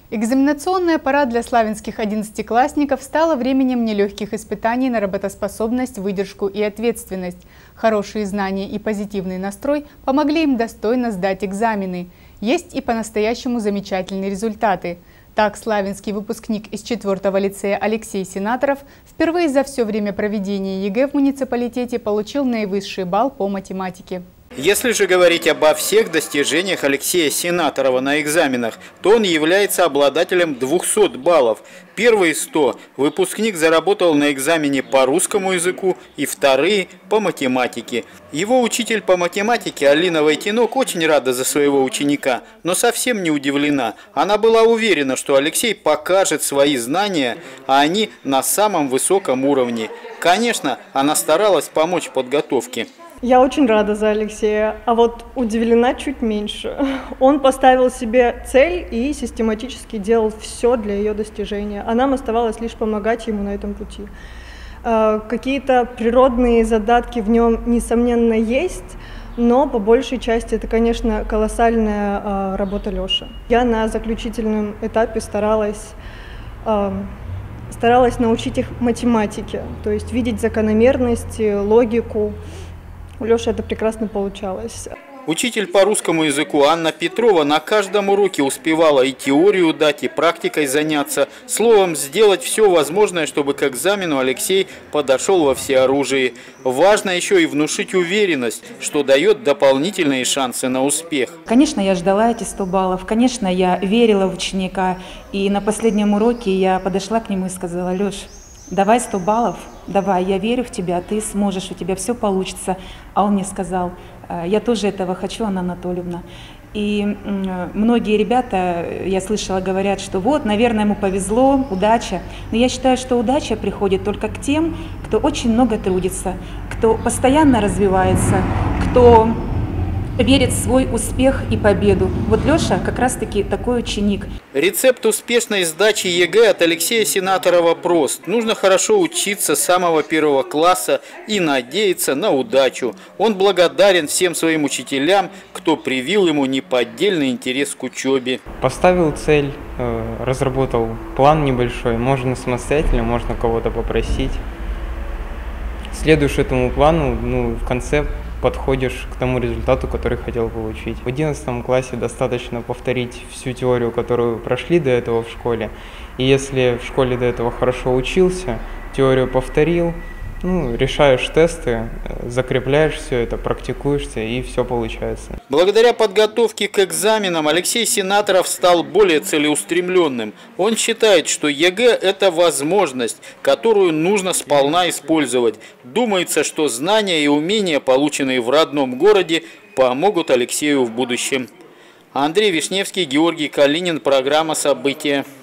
Экзаменационная пора для славянских 11-классников стала временем нелегких испытаний на работоспособность, выдержку и ответственность. Хорошие знания и позитивный настрой помогли им достойно сдать экзамены. Есть и по-настоящему замечательные результаты. Так, славянский выпускник из 4-го лицея Алексей Сенаторов впервые за все время проведения ЕГЭ в муниципалитете получил наивысший балл по математике. Если же говорить обо всех достижениях Алексея Сенаторова на экзаменах, то он является обладателем 200 баллов. Первые 100 выпускник заработал на экзамене по русскому языку и вторые по математике. Его учитель по математике Алина Войтенок очень рада за своего ученика, но совсем не удивлена. Она была уверена, что Алексей покажет свои знания, а они на самом высоком уровне. Конечно, она старалась помочь в подготовке. Я очень рада за Алексея, а вот удивлена чуть меньше. Он поставил себе цель и систематически делал все для ее достижения, а нам оставалось лишь помогать ему на этом пути. Какие-то природные задатки в нем, несомненно, есть, но по большей части это, конечно, колоссальная работа Лёши. Я на заключительном этапе старалась научить их математике, то есть видеть закономерности, логику. У Лёши это прекрасно получалось. Учитель по русскому языку Анна Петрова на каждом уроке успевала и теорию дать, и практикой заняться. Словом, сделать все возможное, чтобы к экзамену Алексей подошел во всеоружии. Важно еще и внушить уверенность, что дает дополнительные шансы на успех. Конечно, я ждала эти 100 баллов, конечно, я верила в ученика. И на последнем уроке я подошла к нему и сказала: Лёш, давай 100 баллов, давай, я верю в тебя, ты сможешь, у тебя все получится. А он мне сказал: я тоже этого хочу, Анна Анатольевна. И многие ребята, я слышала, говорят, что вот, наверное, ему повезло, удача. Но я считаю, что удача приходит только к тем, кто очень много трудится, кто постоянно развивается, кто верит в свой успех и победу. Вот Лёша как раз-таки такой ученик. Рецепт успешной сдачи ЕГЭ от Алексея Сенаторова прост. Нужно хорошо учиться с самого 1 класса и надеяться на удачу. Он благодарен всем своим учителям, кто привил ему неподдельный интерес к учебе. Поставил цель, разработал план небольшой. Можно самостоятельно, можно кого-то попросить. Следуешь этому плану, в конце подходишь к тому результату, который хотел получить. В 11 классе достаточно повторить всю теорию, которую прошли до этого в школе. И если в школе до этого хорошо учился, теорию повторил, решаешь тесты, закрепляешь все это, практикуешься, и все получается. Благодаря подготовке к экзаменам Алексей Сенаторов стал более целеустремленным. Он считает, что ЕГЭ – это возможность, которую нужно сполна использовать. Думается, что знания и умения, полученные в родном городе, помогут Алексею в будущем. Андрей Вишневский, Георгий Калинин. Программа «События».